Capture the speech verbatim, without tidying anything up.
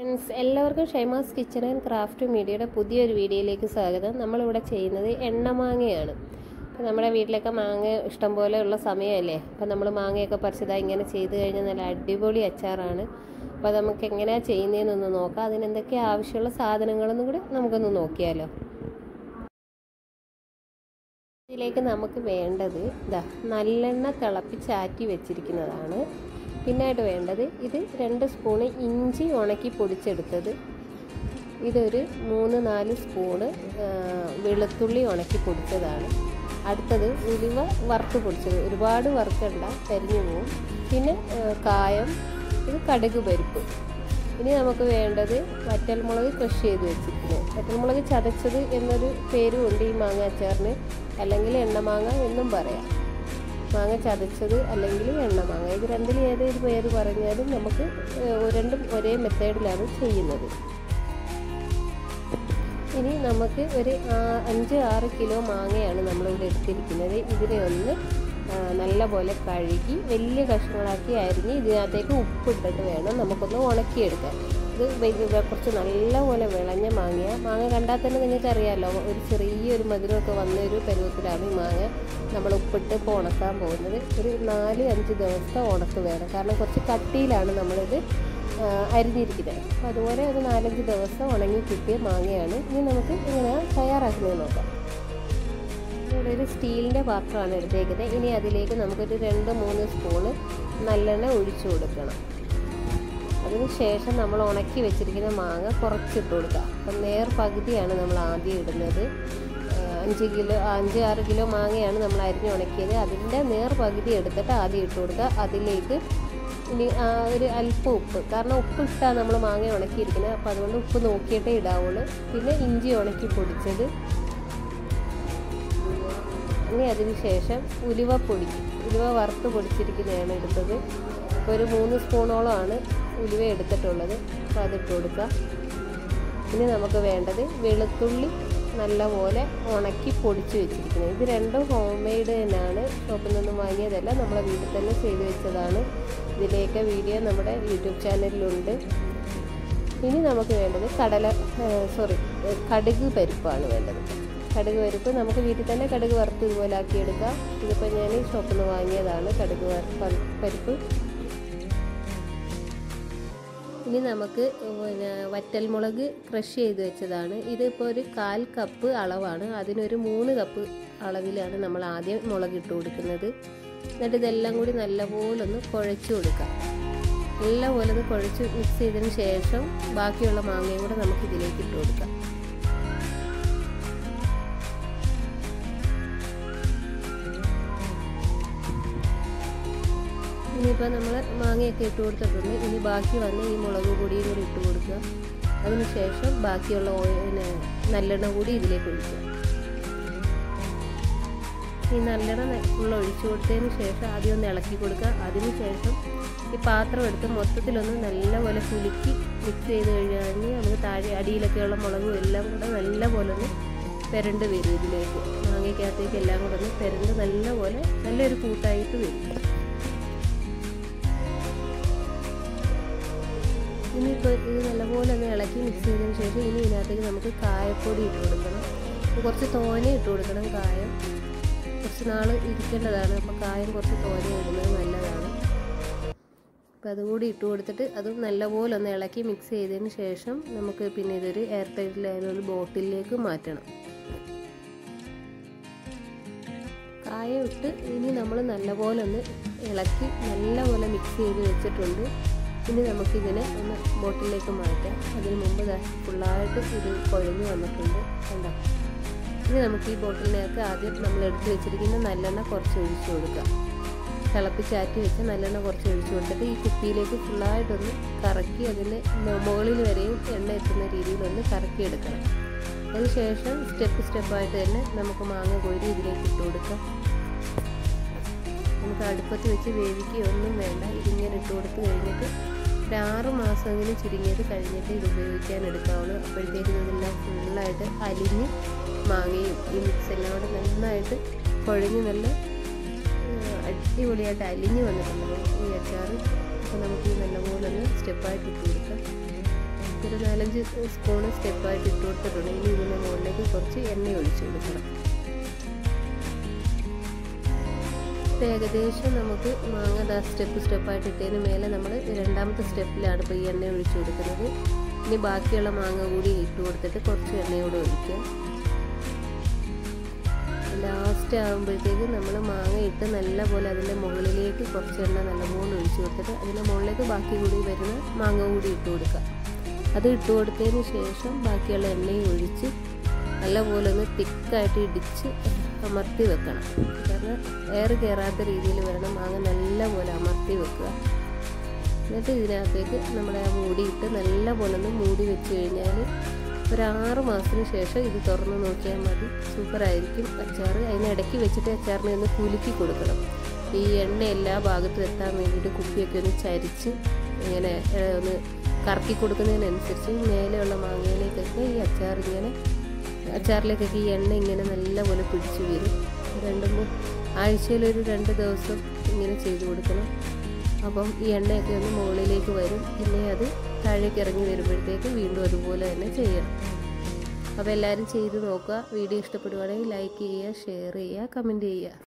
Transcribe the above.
Friends, എല്ലാവർക്കും Shymas kitchen and craft മീഡിയയുടെ പുതിയൊരു വീഡിയോയിലേക്ക് സ്വാഗതം. നമ്മളിവിടെ ചെയ്യുന്നത് എണ്ണമാങ്ങയാണ്. അപ്പോൾ നമ്മുടെ വീട്ടിലൊക്കെ മാങ്ങ ഇഷ്ടം പോലെ ഉള്ള സമയമല്ലേ. അപ്പോൾ നമ്മൾ മാങ്ങയൊക്കെ പറിച്ചതായി ഇങ്ങനെ ചെയ്ത് കഴിഞ്ഞാൽ നല്ല അടിപൊളി അച്ചാറാണ്. അപ്പോൾ നമുക്ക് എങ്ങനെയാണ് ചെയ്യുന്നതെന്നൊന്ന് നോക്കാം. അതിനെന്തൊക്കെ ആവശ്യമുള്ള സാധനങ്ങളൊന്നും കൂടി നമുക്കൊന്ന് നോക്കിയാലോ. ഇതിലേക്ക് നമുക്ക് വേണ്ടത് ഇതാ നല്ലെണ്ണ തിളപ്പിച്ചാറ്റി വെച്ചിരിക്കുന്നതാണ്. പിന്നായിട്ട് വേണ്ടത് ഇത് രണ്ട് സ്പൂണ് ഇഞ്ചി ഉണക്കി പൊടിച്ചെടുത്തത്, ഇതൊരു മൂന്ന് നാല് സ്പൂണ് വെളുത്തുള്ളി ഉണക്കി പൊടിച്ചതാണ്. അടുത്തത് ഉലുവ വറുത്ത് പൊടിച്ചത്, ഒരുപാട് വറുക്കണ്ട കരിഞ്ഞു പോവും. പിന്നെ കായം, ഇത് കടുക് പരിപ്പ്. ഇനി നമുക്ക് വേണ്ടത് വറ്റൽമുളക് ക്രഷ് ചെയ്ത് വെച്ചിരിക്കുന്നത്. വറ്റൽമുളക് ചതച്ചത് എന്നൊരു പേരും ഉണ്ട് ഈ മാങ്ങ അച്ചാറിന്, അല്ലെങ്കിൽ എണ്ണമാങ്ങ എന്നും പറയാം. മാങ്ങ ചതച്ചത് അല്ലെങ്കിൽ എണ്ണമാങ്ങ, ഇത് രണ്ടിൽ ഏതൊരു പേര് പറഞ്ഞാലും നമുക്ക് രണ്ടും ഒരേ മെത്തേഡിലാണ് ചെയ്യുന്നത്. ഇനി നമുക്ക് ഒരു അഞ്ച് ആറ് കിലോ മാങ്ങയാണ് നമ്മളിവിടെ എടുത്തിരിക്കുന്നത്. ഇതിനെ ഒന്ന് നല്ല പോലെ കഴുകി വലിയ കഷ്ണങ്ങളാക്കി അരിഞ്ഞ് ഇതിനകത്തേക്ക് ഉപ്പിട്ടിട്ട് വേണം നമുക്കൊന്ന് ഉണക്കിയെടുക്കാൻ. ഇത് കുറച്ച് നല്ല പോലെ വിളഞ്ഞ മാങ്ങ മാങ്ങ കണ്ടാൽ തന്നെ നിങ്ങൾക്കറിയാമല്ലോ, ഒരു ചെറിയൊരു മധുരമൊക്കെ വന്നൊരു പരുവത്തിലാണ് ഈ മാങ്ങ നമ്മൾ ഉപ്പിട്ട് ഇപ്പോൾ ഉണക്കാൻ പോകുന്നത്. ഒരു നാല് അഞ്ച് ദിവസത്തെ ഉണക്ക് വേണം, കാരണം കുറച്ച് കട്ടിയിലാണ് നമ്മളിത് അരിഞ്ഞിരിക്കുന്നത്. അപ്പോൾ അതുപോലെ ഒരു നാലഞ്ച് ദിവസം ഉണങ്ങി കിട്ടിയ മാങ്ങയാണ്. ഇനി നമുക്ക് എങ്ങനെയാണ് തയ്യാറാക്കുന്നത് നോക്കാം. ഇവിടെ ഒരു സ്റ്റീലിൻ്റെ പാത്രമാണ് എടുത്തേക്കുന്നത്. ഇനി അതിലേക്ക് നമുക്കൊരു രണ്ട് മൂന്ന് സ്പൂണ് നല്ലെണ്ണ ഒഴിച്ചു കൊടുക്കണം. അതിന് ശേഷം നമ്മൾ ഉണക്കി വെച്ചിരിക്കുന്ന മാങ്ങ കുറച്ചിട്ട് കൊടുക്കുക. അപ്പം നേർ പകുതിയാണ് നമ്മൾ ആദ്യം ഇടുന്നത്. അഞ്ച് കിലോ അഞ്ച് ആറ് കിലോ മാങ്ങയാണ് നമ്മൾ അരിഞ്ഞ് ഉണക്കിയത്. അതിൻ്റെ നേർ പകുതി എടുത്തിട്ട് ആദ്യം ഇട്ട് കൊടുക്കുക. അതിലേക്ക് ഇനി ഒരു അല്പം ഉപ്പ്, കാരണം ഉപ്പ് ഇട്ടാൽ നമ്മൾ മാങ്ങ ഉണക്കിയിരിക്കുന്നത്, അപ്പോൾ അതുകൊണ്ട് ഉപ്പ് നോക്കിയിട്ടേ ഇടാവുള്ളൂ. പിന്നെ ഇഞ്ചി ഉണക്കി പൊടിച്ചത്. ഇനി അതിന് ശേഷം ഉലുവപ്പൊടി, ഉലുവ വറുത്ത് പൊടിച്ചിരിക്കുന്നതാണ് എടുത്തത്. ഇപ്പോൾ ഒരു മൂന്ന് സ്പൂണോളമാണ് ഉലുവ എടുത്തിട്ടുള്ളത്, അപ്പോൾ അതിട്ട് കൊടുക്കുക. ഇനി നമുക്ക് വേണ്ടത് വെളുത്തുള്ളി നല്ലപോലെ ഉണക്കി പൊടിച്ച് വെച്ചിരിക്കുന്നത്. ഇത് രണ്ടും ഹോം മെയ്ഡ് തന്നെയാണ്, ഷോപ്പിൽ നിന്നും വാങ്ങിയതല്ല, നമ്മളെ വീട്ടിൽ തന്നെ ചെയ്ത് വെച്ചതാണ്. ഇതിലേക്ക് വീഡിയോ നമ്മുടെ യൂട്യൂബ് ചാനലിലുണ്ട്. ഇനി നമുക്ക് വേണ്ടത് കടല സോറി കടുക് പരിപ്പാണ് വേണ്ടത്. കടുക് പരിപ്പ് നമുക്ക് വീട്ടിൽ തന്നെ കടുക് വറുത്ത് ഇതുപോലെ ആക്കിയെടുക്കാം. ഇതിപ്പോൾ ഞാൻ ഷോപ്പിൽ നിന്ന് വാങ്ങിയതാണ് കടുക് പരിപ്പ്. ഇനി നമുക്ക് പിന്നെ വറ്റൽമുളക് ക്രഷ് ചെയ്ത് വെച്ചതാണ്. ഇതിപ്പോൾ ഒരു കാൽ കപ്പ് അളവാണ്. അതിനൊരു മൂന്ന് കപ്പ് അളവിലാണ് നമ്മൾ ആദ്യം മുളക് ഇട്ട് കൊടുക്കുന്നത്. എന്നിട്ട് ഇതെല്ലാം കൂടി നല്ലപോലെ ഒന്ന് കുഴച്ച് കൊടുക്കാം. നല്ലപോലെ ഒന്ന് കുഴച്ച് മിക്സ് ചെയ്തതിന് ശേഷം ബാക്കിയുള്ള മാങ്ങയും കൂടെ നമുക്ക് ഇതിലേക്ക് ഇട്ട് കൊടുക്കാം. ഇനിയിപ്പോൾ നമ്മൾ മാങ്ങയൊക്കെ ഇട്ട് കൊടുത്തിട്ടുണ്ട്. ഇനി ബാക്കി വന്ന് ഈ മുളക് പൊടിയും കൂടി ഇട്ട് കൊടുക്കുക. അതിന് ശേഷം ബാക്കിയുള്ള പിന്നെ നല്ലെണ്ണ കൂടി ഇതിലേക്ക് ഒഴിക്കുക. ഈ നല്ലെണ്ണ ഫുള്ള് ഒഴിച്ചു കൊടുത്തതിന് ശേഷം ആദ്യം ഒന്ന് ഇളക്കി കൊടുക്കുക. അതിന് ശേഷം ഈ പാത്രം എടുത്ത് മൊത്തത്തിലൊന്ന് നല്ലപോലെ കുലുക്കി മിക്സ് ചെയ്ത് കഴിഞ്ഞാൽ നമുക്ക് താഴെ അടിയിലൊക്കെയുള്ള മുളകും എല്ലാം കൂടെ നല്ലപോലെ ഒന്ന് പെരണ്ട് വരും. ഇതിലേക്ക് മാങ്ങയ്ക്കകത്തേക്ക് എല്ലാം കൂടെ ഒന്ന് പെരണ്ട് നല്ലപോലെ നല്ലൊരു കൂട്ടായിട്ട് വരും. ഇനിയിപ്പോൾ ഇത് നല്ലപോലെ ഒന്ന് ഇളക്കി മിക്സ് ചെയ്തതിന് ശേഷം ഇനി ഇതിനകത്തേക്ക് നമുക്ക് കായപ്പൊടി ഇട്ട് കൊടുക്കണം. കുറച്ച് തോനെ ഇട്ട് കൊടുക്കണം. കായം കുറച്ച് നാൾ ഇരിക്കേണ്ടതാണ്, അപ്പോൾ കായം കുറച്ച് തോനെ ഇടുന്നത് നല്ലതാണ്. അപ്പോൾ അതുകൂടി ഇട്ട് കൊടുത്തിട്ട് അതും നല്ലപോലെ ഒന്ന് ഇളക്കി മിക്സ് ചെയ്തതിന് ശേഷം നമുക്ക് പിന്നെ ഇതൊരു എയർ ടൈറ്റിലായൊരു ബോട്ടിലേക്ക് മാറ്റണം. കായം ഇട്ട് ഇനി നമ്മൾ നല്ലപോലെ ഒന്ന് ഇളക്കി നല്ലപോലെ മിക്സ് ചെയ്ത് വെച്ചിട്ടുണ്ട്. ഇനി നമുക്കിതിനെ ഒന്ന് ബോട്ടിലേക്ക് മാറ്റാം. അതിന് മുമ്പ് ഫുള്ളായിട്ട് ഇത് കുഴഞ്ഞു വന്നിട്ടുണ്ട് കണ്ടോ. ഇനി നമുക്ക് ഈ ബോട്ടിലിനകത്ത് ആദ്യം നമ്മൾ എടുത്ത് വെച്ചിരിക്കുന്ന നല്ലെണ്ണ കുറച്ച് ഒഴിച്ചു കൊടുക്കുക. തിളപ്പിച്ചാറ്റി വെച്ച് നല്ലെണ്ണ കുറച്ച് ഒഴിച്ചു കൊടുത്തിട്ട് ഈ കുപ്പിയിലേക്ക് ഫുള്ളായിട്ടൊന്ന് കറക്കി അതിൻ്റെ മുകളിൽ വരെയും എണ്ണ എത്തുന്ന രീതിയിലൊന്ന് കറക്കി എടുക്കണം. അതിനുശേഷം സ്റ്റെപ്പ് സ്റ്റെപ്പായിട്ട് തന്നെ നമുക്ക് മാങ്ങ കോരി ഇതിലേക്ക് ഇട്ട് കൊടുക്കാം. നമുക്ക് അടുപ്പത്ത് വെച്ച് വേവിക്കുകയൊന്നും വേണ്ട. ഇതിങ്ങനെ ഇട്ട് കൊടുത്ത് കഴിഞ്ഞിട്ട് ഒരു ആറ് മാസമെങ്കിലും ചുരുങ്ങിയത് കഴിഞ്ഞിട്ട് ഇത് ഉപയോഗിക്കാൻ എടുക്കാവുള്ളൂ. അപ്പോഴത്തേക്കും ഇതെല്ലാം ഫുള്ളായിട്ട് അലിഞ്ഞ് മാങ്ങയും ഈ മിക്സ് എല്ലാം കൂടെ നന്നായിട്ട് കുഴഞ്ഞ് നല്ല അടിപൊളിയായിട്ട് അലിഞ്ഞ് വന്നിട്ടുണ്ട് ഈ അച്ചാർ. അപ്പോൾ നമുക്ക് നല്ലപോലെ ഒന്ന് സ്റ്റെപ്പായിട്ട് ഇട്ട് കൊടുക്കാം. ഒരു നാലഞ്ച് സ്പൂണ് സ്റ്റെപ്പായിട്ട് ഇട്ട് കൊടുത്തിട്ടുണ്ട്. ഇനി ഇതിൻ്റെ മുകളിലേക്ക് കുറച്ച് എണ്ണ ഒഴിച്ചു കൊടുക്കണം. ഏകദേശം നമുക്ക് മാങ്ങ ദാ സ്റ്റെപ്പ് സ്റ്റെപ്പായിട്ട് ഇട്ടതിന് മേലെ നമ്മൾ രണ്ടാമത്തെ സ്റ്റെപ്പിലാണ് ഇപ്പോൾ ഈ എണ്ണ ഒഴിച്ചു കൊടുക്കുന്നത്. ഇനി ബാക്കിയുള്ള മാങ്ങ കൂടി ഇട്ട് കൊടുത്തിട്ട് കുറച്ച് എണ്ണയോടെ ഒഴിക്കുക. ലാസ്റ്റ് ആകുമ്പോഴത്തേക്ക് നമ്മൾ മാങ്ങ ഇട്ട് നല്ലപോലെ അതിൻ്റെ മുകളിലേക്ക് കുറച്ച് എണ്ണ നല്ലപോലെ ഒഴിച്ചു കൊടുത്തിട്ട് അതിൻ്റെ മുകളിലേക്ക് ബാക്കി കൂടി വരുന്ന മാങ്ങ കൂടി ഇട്ട് കൊടുക്കുക. അത് ഇട്ട് കൊടുത്തതിന് ശേഷം ബാക്കിയുള്ള എണ്ണയും ഒഴിച്ച് നല്ലപോലെ ഒന്ന് തിക്കായിട്ട് ഇടിച്ച് അമർത്തി വെക്കണം. കാരണം എയർ കയറാത്ത രീതിയിൽ വേണം മാങ്ങ നല്ലപോലെ അമർത്തി വെക്കുക. എന്നിട്ട് ഇതിനകത്തേക്ക് നമ്മുടെ ആ മൂടിയിട്ട് നല്ലപോലെ ഒന്ന് മൂടി വെച്ച് കഴിഞ്ഞാൽ ഒരു ആറ് മാസത്തിന് ശേഷം ഇത് തുറന്ന് നോക്കിയാൽ മതി. സൂപ്പറായിരിക്കും അച്ചാർ. അതിനിടയ്ക്ക് വെച്ചിട്ട് അച്ചാറിനെ ഒന്ന് കുലുക്കി കൊടുക്കണം. ഈ എണ്ണ എല്ലാ ഭാഗത്തും എത്താൻ വേണ്ടിയിട്ട് കുപ്പിയൊക്കെ ഒന്ന് ചരിച്ച് ഇങ്ങനെ ഒന്ന് കറക്കി കൊടുക്കുന്നതിനനുസരിച്ച് മേലെയുള്ള മാങ്ങയിലേക്കൊക്കെ ഈ അച്ചാർ ഇങ്ങനെ അച്ചാറിലേക്കൊക്കെ ഈ എണ്ണ ഇങ്ങനെ നല്ലപോലെ പിടിച്ചു വരും. രണ്ട് മൂന്ന് ആഴ്ചയിലൊരു രണ്ട് ദിവസം ഇങ്ങനെ ചെയ്ത് കൊടുക്കണം. അപ്പം ഈ എണ്ണയൊക്കെ ഒന്ന് മുകളിലേക്ക് വരും. പിന്നെ അത് താഴേക്ക് ഇറങ്ങി വരുമ്പോഴത്തേക്ക് വീണ്ടും അതുപോലെ തന്നെ ചെയ്യണം. അപ്പോൾ എല്ലാവരും ചെയ്ത് നോക്കുക. വീഡിയോ ഇഷ്ടപ്പെടുവാണെങ്കിൽ ലൈക്ക് ചെയ്യുക, ഷെയർ ചെയ്യുക, കമൻറ്റ് ചെയ്യുക.